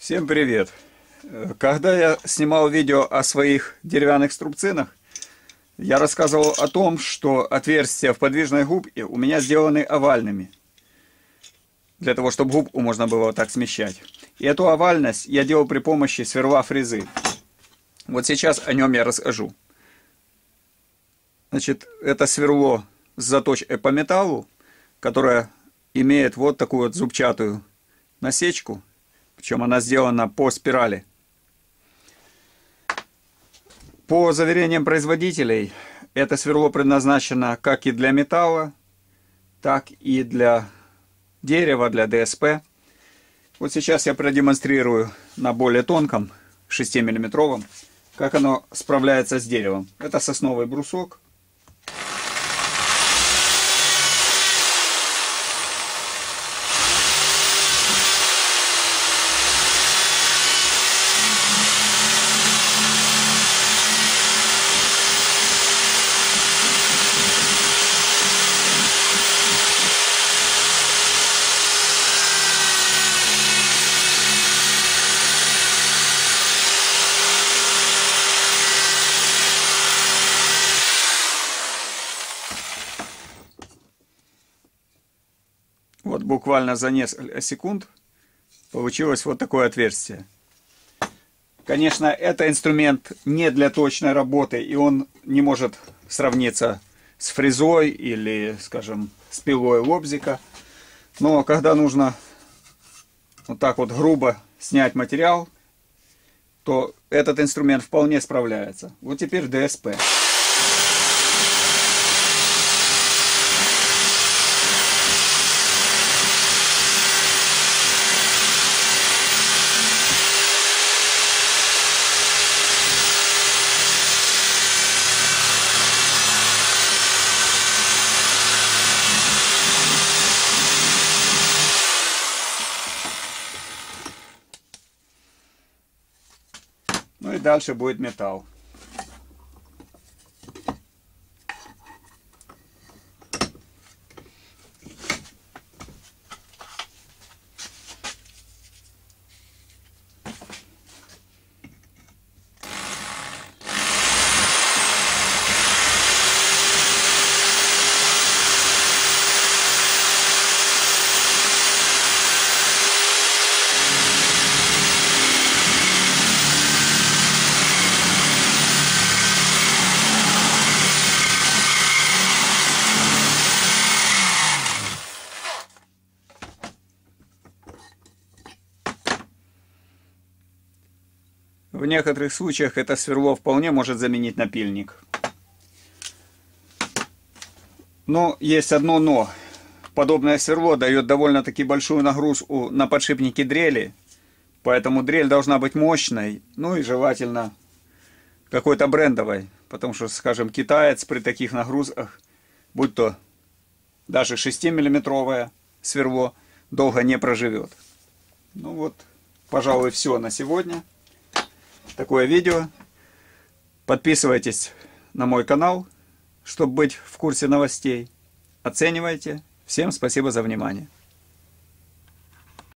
Всем привет! Когда я снимал видео о своих деревянных струбцинах, я рассказывал о том, что отверстия в подвижной губке у меня сделаны овальными, для того, чтобы губку можно было вот так смещать. И эту овальность я делал при помощи сверла фрезы. Вот сейчас о нем я расскажу. Значит, это сверло с заточкой по металлу, которое имеет вот такую вот зубчатую насечку. Причем она сделана по спирали. По заверениям производителей, это сверло предназначено как и для металла, так и для дерева, для ДСП. Вот сейчас я продемонстрирую на более тонком, 6-миллиметровом, как оно справляется с деревом. Это сосновый брусок. Вот буквально за несколько секунд получилось вот такое отверстие. Конечно, это инструмент не для точной работы, и он не может сравниться с фрезой или, скажем, с пилой лобзика. Но когда нужно вот так вот грубо снять материал, то этот инструмент вполне справляется. Вот теперь ДСП. Ну и дальше будет металл. В некоторых случаях это сверло вполне может заменить напильник. Но есть одно но. Подобное сверло дает довольно-таки большую нагрузку на подшипники дрели. Поэтому дрель должна быть мощной, ну и желательно какой-то брендовой. Потому что, скажем, китаец при таких нагрузках, будь то даже 6-миллиметровое сверло, долго не проживет. Ну вот, пожалуй, все на сегодня. Такое видео. Подписывайтесь на мой канал, чтобы быть в курсе новостей. Оценивайте. Всем спасибо за внимание.